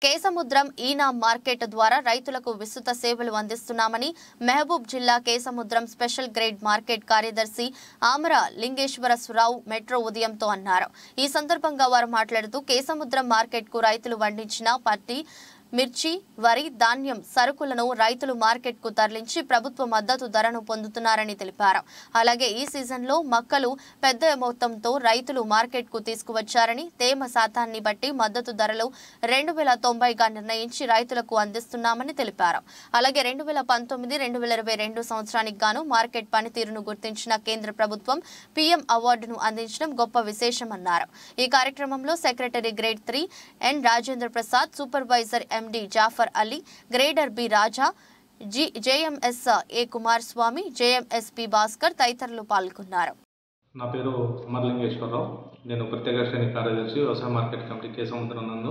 Kesamudram ఈనా market ద్వారా రైతులకు విస్తృత సేవలు అందిస్తున్నామని మహబూబ్ జిల్లా కేసముద్రం స్పెషల్ గ్రేడ్ మార్కెట్ కార్యదర్శి ఆమర లింగేశ్వరరావు మెట్రో ఉదయంతో అన్నారు. ఈ సందర్భంగా వారు మాట్లాడుతూ కేసముద్రం మార్కెట్ కు రైతులు పండించిన పత్తి, మిర్చి, వరి, ధాన్యం సరుకులను రైతులు మార్కెట్ కు తరలించి ప్రభుత్వ మద్దతు ధరను పొందుతున్నారని తెలిపారు. అలాగే ఈ సీజన్లో మక్కలు పెద్ద మొత్తంతో రైతులు మార్కెట్ కు తీసుకువచ్చారని, తేమ శాతాన్ని బట్టి మద్దతు ధరలు 2090గా నిర్ణయించి రైతులకు అందిస్తున్నామని తెలిపారు. అలాగే 2019-2022 సంవత్సరానికి గాను మార్కెట్ పనితీరును గుర్తించిన కేంద్ర ప్రభుత్వం పీఎం అవార్డును అందించడం గొప్ప విశేషమన్నారు. ఈ కార్యక్రమంలో secretary grade 3 N Rajendra Prasad, supervisor MD Jafar Ali, grader B Raja, JMS A Kumar Swamy, JMS P Bhaskar తదితరులు పాల్గొన్నారు. నా పేరు అమర్లింగేశ్వరరావు. నేను ప్రత్యేక శ్రేణి కార్యదర్శి వ్యవసాయ మార్కెట్ కమిటీ కేసముద్రం నందు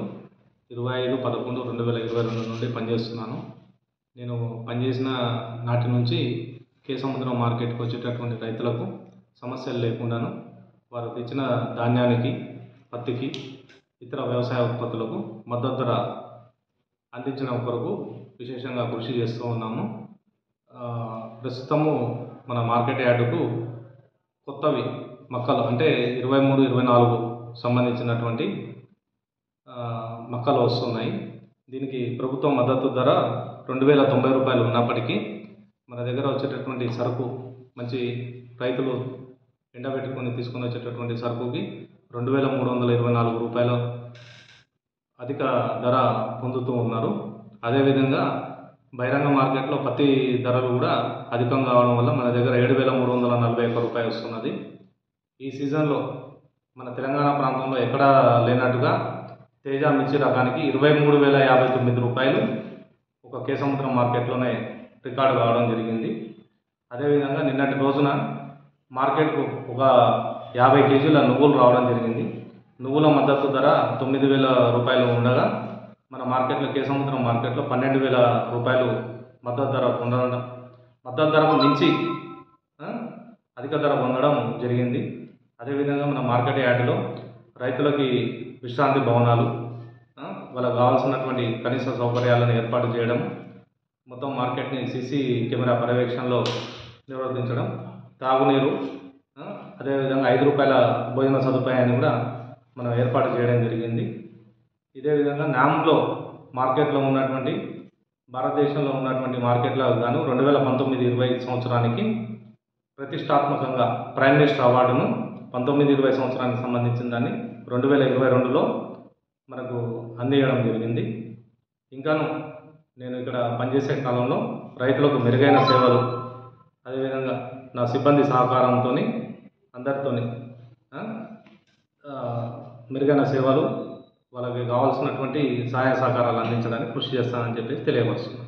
25/11/2022 నుండి పనిచేస్తున్నాను. నేను పనిచేసిన నాటి నుంచి కేసముద్రం మార్కెట్కి వచ్చేటటువంటి రైతులకు సమస్యలు లేకుండాను వారు తెచ్చిన ధాన్యానికి, పత్తికి, ఇతర వ్యవసాయ ఉత్పత్తులకు మద్దతు ధర అందించడం కొరకు విశేషంగా కృషి చేస్తూ ఉన్నాము. ప్రస్తుతము మన మార్కెట్ యార్డుకు కొత్తవి మక్కలు అంటే 23-24 సంబంధించినటువంటి మక్కలు వస్తున్నాయి. దీనికి ప్రభుత్వం మద్దతు ధర 2090 రూపాయలు ఉన్నప్పటికీ మన దగ్గర వచ్చేటటువంటి సరుకు మంచి రైతులు ఎండబెట్టుకొని తీసుకొని వచ్చేటటువంటి సరుకుకి 2324 రూపాయలు అధిక ధర పొందుతూ ఉన్నారు. అదేవిధంగా బహిరంగ మార్కెట్లో పత్తి ధరలు కూడా అధికం కావడం వల్ల మన దగ్గర 7341 రూపాయలు వస్తున్నది. ఈ సీజన్లో మన తెలంగాణ ప్రాంతంలో ఎక్కడా లేనట్టుగా తేజ మిర్చి రకానికి 23,059 రూపాయలు ఒక కేసముద్రం మార్కెట్లోనే రికార్డు కావడం జరిగింది. అదేవిధంగా నిన్నటి రోజున మార్కెట్కు ఒక 50 కేజీల నువ్వులు రావడం జరిగింది. నువ్వుల మద్దతు ధర 9,000 రూపాయలు ఉండగా మన మార్కెట్లో కేసముద్రం మార్కెట్లో 12,000 రూపాయలు మద్దతు ధర పొందడం, మద్దతు ధరకు మించి అధిక ధర పొందడం జరిగింది. అదేవిధంగా మన మార్కెట్ యార్డులో రైతులకి విశ్రాంతి భవనాలు, వాళ్ళకు కావాల్సినటువంటి కనీస సౌకర్యాలను ఏర్పాటు చేయడం, మొత్తం మార్కెట్ని సీసీ కెమెరా పర్యవేక్షణలో నిర్వర్తించడం, తాగునీరు, అదేవిధంగా 5 రూపాయల భోజన సదుపాయాన్ని కూడా మనం ఏర్పాటు చేయడం జరిగింది. ఇదే విధంగా నామ్లో మార్కెట్లో ఉన్నటువంటి భారతదేశంలో ఉన్నటువంటి మార్కెట్లకు గాను 2019-20 సంవత్సరానికి ప్రతిష్టాత్మకంగా ప్రైమ్ మినిస్టర్ అవార్డును 19-20 సంవత్సరానికి సంబంధించిన దాన్ని 2022లో మనకు అందించడం జరిగింది. ఇంకాను నేను ఇక్కడ పనిచేసే కాలంలో రైతులకు మెరుగైన సేవలు, అదేవిధంగా నా సిబ్బంది సహకారంతో అందరితో మెరుగైన సేవలు, వాళ్ళకి కావాల్సినటువంటి సహాయ సహకారాలు అందించడానికి కృషి చేస్తానని చెప్పేసి తెలియపరుస్తున్నాను.